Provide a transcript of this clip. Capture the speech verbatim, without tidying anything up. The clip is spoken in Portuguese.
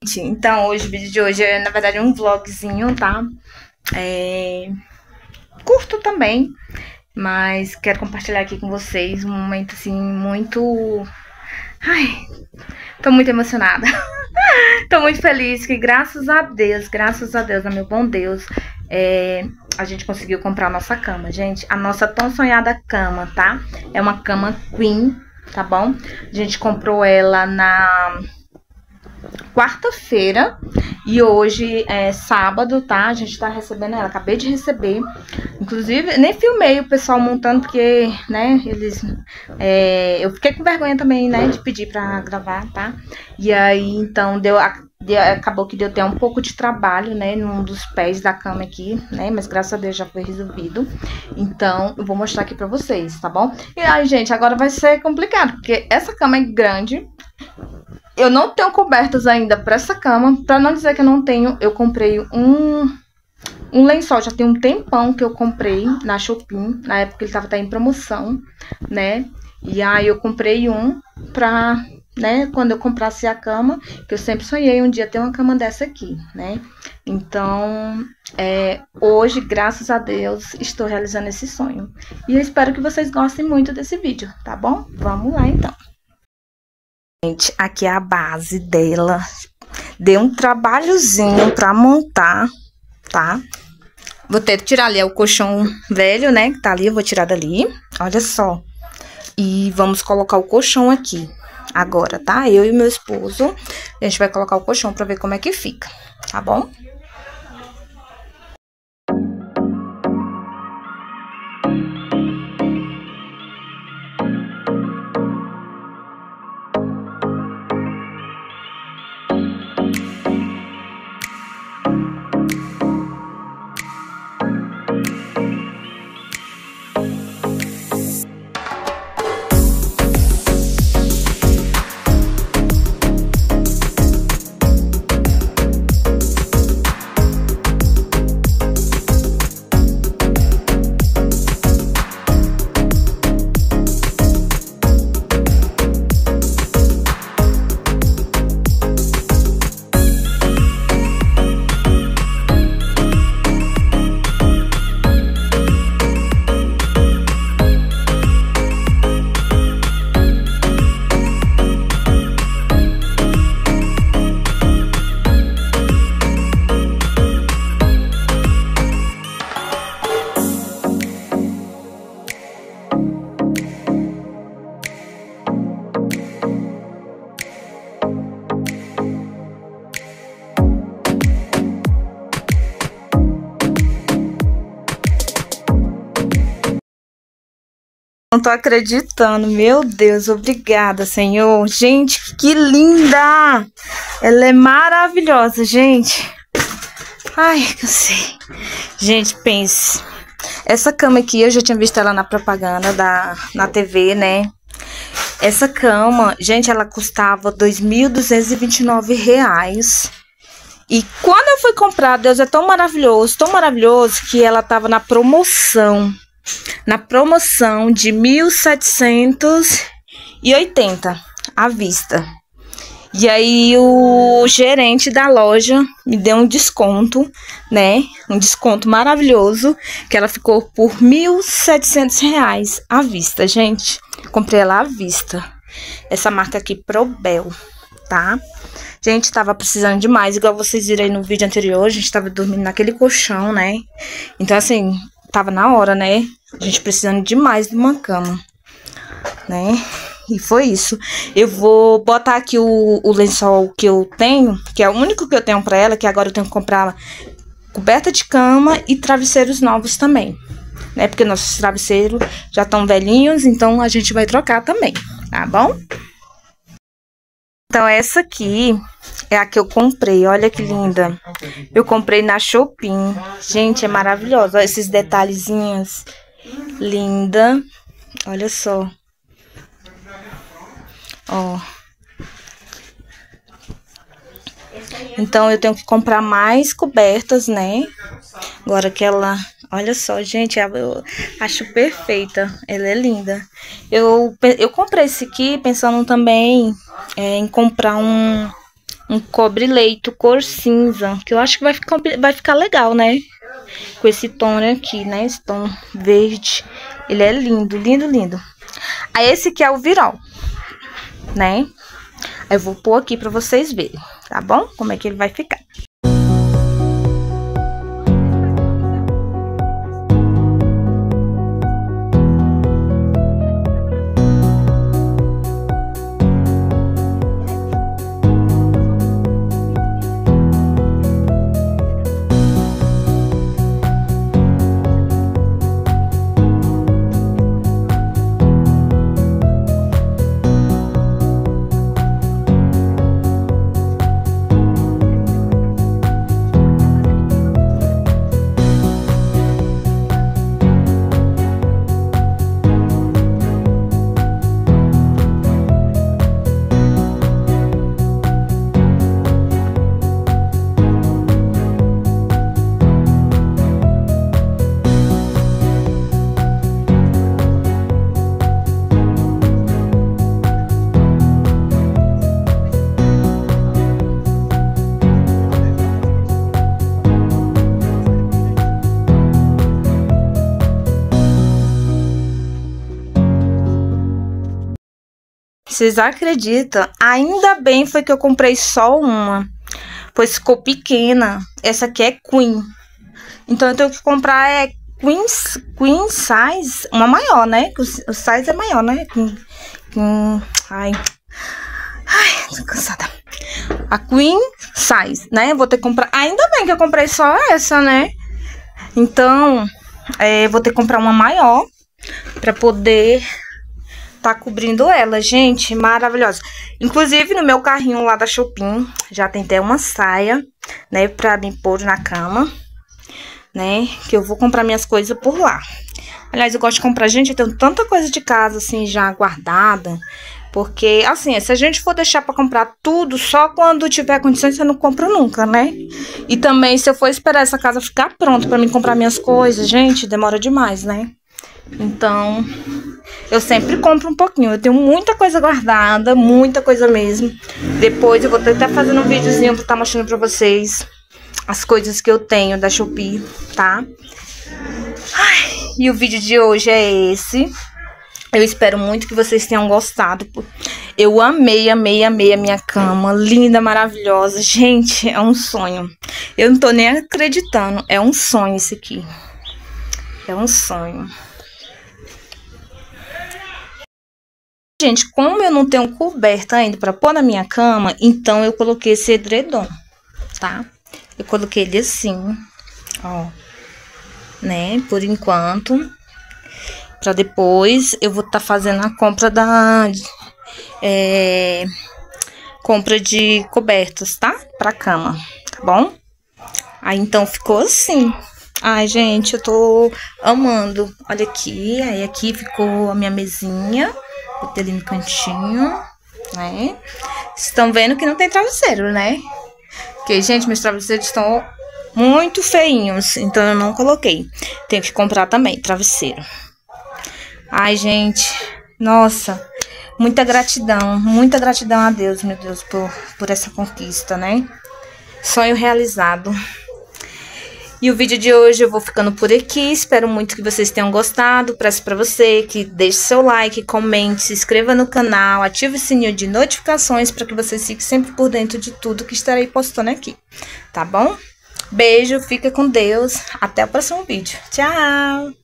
Então, hoje, o vídeo de hoje é, na verdade, um vlogzinho, tá? É... curto também, mas quero compartilhar aqui com vocês um momento, assim, muito... Ai, tô muito emocionada. Tô muito feliz que, graças a Deus, graças a Deus, a meu bom Deus, é... a gente conseguiu comprar a nossa cama, gente. A nossa tão sonhada cama, tá? É uma cama queen, tá bom? A gente comprou ela na... quarta-feira e hoje é sábado, tá? A gente tá recebendo ela, acabei de receber. Inclusive, nem filmei o pessoal montando, porque, né, eles... É, eu fiquei com vergonha também, né, de pedir pra gravar, tá? E aí, então, deu... deu acabou que deu até um pouco de trabalho, né, num dos pés da cama aqui, né? Mas graças a Deus já foi resolvido. Então, eu vou mostrar aqui pra vocês, tá bom? E aí, gente, agora vai ser complicado, porque essa cama é grande. Eu não tenho cobertas ainda pra essa cama. Pra não dizer que eu não tenho, eu comprei um, um lençol. Já tem um tempão que eu comprei na Shopee. Na época ele tava até em promoção, né? E aí eu comprei um pra, né, quando eu comprasse a cama, que eu sempre sonhei um dia ter uma cama dessa aqui, né? Então, é, hoje, graças a Deus, estou realizando esse sonho. E eu espero que vocês gostem muito desse vídeo, tá bom? Vamos lá, então. Gente, aqui é a base dela. Deu um trabalhozinho pra montar, tá? Vou ter que tirar ali, é o colchão velho, né? Que tá ali, eu vou tirar dali. Olha só. E vamos colocar o colchão aqui agora, tá? Eu e meu esposo, a gente vai colocar o colchão pra ver como é que fica, tá bom? Não tô acreditando, meu Deus, obrigada, Senhor. Gente, que linda! Ela é maravilhosa, gente. Ai, cansei. Gente, pense. Essa cama aqui, eu já tinha visto ela na propaganda da, na T V, né? Essa cama, gente, ela custava dois mil duzentos e vinte e nove reais. E quando eu fui comprar, Deus é tão maravilhoso, tão maravilhoso, que ela tava na promoção. Na promoção de mil setecentos e oitenta à vista. E aí o gerente da loja me deu um desconto, né? Um desconto maravilhoso, que ela ficou por mil e setecentos reais à vista, gente. Comprei ela à vista. Essa marca aqui, Probel, tá? Gente, tava precisando demais, igual vocês viram aí no vídeo anterior, a gente tava dormindo naquele colchão, né? Então, assim, tava na hora, né? A gente precisando demais de uma cama, né? E foi isso. Eu vou botar aqui o, o lençol que eu tenho, que é o único que eu tenho pra ela, que agora eu tenho que comprar coberta de cama e travesseiros novos também, né? Porque nossos travesseiros já estão velhinhos, então a gente vai trocar também, tá bom? Então, essa aqui é a que eu comprei. Olha que linda. Eu comprei na Shopee. Gente, é maravilhosa. Olha esses detalhezinhos. Linda. Olha só. Ó. Então, eu tenho que comprar mais cobertas, né? Agora que ela... Olha só, gente, eu acho perfeita. Ela é linda. Eu, eu comprei esse aqui pensando também é, em comprar um, um cobre-leito cor cinza, que eu acho que vai ficar, vai ficar legal, né? Com esse tom aqui, né? Esse tom verde. Ele é lindo, lindo, lindo. Aí esse aqui é o virol, né? Aí eu vou pôr aqui pra vocês verem, tá bom? Como é que ele vai ficar. Vocês acreditam? Ainda bem foi que eu comprei só uma, pois ficou pequena. Essa aqui é Queen. Então eu tenho que comprar é Queen, Queen Size, uma maior, né? O, o size é maior, né? Queen, Queen, ai, ai, tô cansada. A Queen Size, né? Eu vou ter que comprar. Ainda bem que eu comprei só essa, né? Então, é, vou ter que comprar uma maior pra poder tá cobrindo ela, gente, maravilhosa. Inclusive, no meu carrinho lá da Shopping, já tem até uma saia, né, pra me pôr na cama, né, que eu vou comprar minhas coisas por lá. Aliás, eu gosto de comprar, gente, eu tenho tanta coisa de casa, assim, já guardada, porque, assim, se a gente for deixar pra comprar tudo, só quando tiver condições, eu não compro nunca, né? E também, se eu for esperar essa casa ficar pronta pra mim comprar minhas coisas, gente, demora demais, né? Então, eu sempre compro um pouquinho. Eu tenho muita coisa guardada, muita coisa mesmo. Depois eu vou até fazendo um videozinho pra estar mostrando pra vocês as coisas que eu tenho da Shopee, tá? Ai, e o vídeo de hoje é esse. Eu espero muito que vocês tenham gostado. Eu amei, amei, amei a minha cama. Linda, maravilhosa. Gente, é um sonho. Eu não tô nem acreditando. É um sonho esse aqui. É um sonho. Gente, como eu não tenho coberta ainda pra pôr na minha cama, então eu coloquei esse edredom, tá? Eu coloquei ele assim, ó, né, por enquanto. Pra depois eu vou estar tá fazendo a compra da... É, compra de cobertas, tá? Pra cama, tá bom? Aí, então, ficou assim. Ai, gente, eu tô amando. Olha aqui, aí aqui ficou a minha mesinha. Botei ali no cantinho, né? Vocês estão vendo que não tem travesseiro, né? Porque, gente, meus travesseiros estão muito feinhos, então eu não coloquei. Tenho que comprar também travesseiro. Ai, gente, nossa, muita gratidão, muita gratidão a Deus, meu Deus, por, por essa conquista, né? Sonho realizado. E o vídeo de hoje eu vou ficando por aqui, espero muito que vocês tenham gostado. Peço pra você que deixe seu like, comente, se inscreva no canal, ative o sininho de notificações para que você fique sempre por dentro de tudo que estarei postando aqui, tá bom? Beijo, fica com Deus, até o próximo vídeo. Tchau!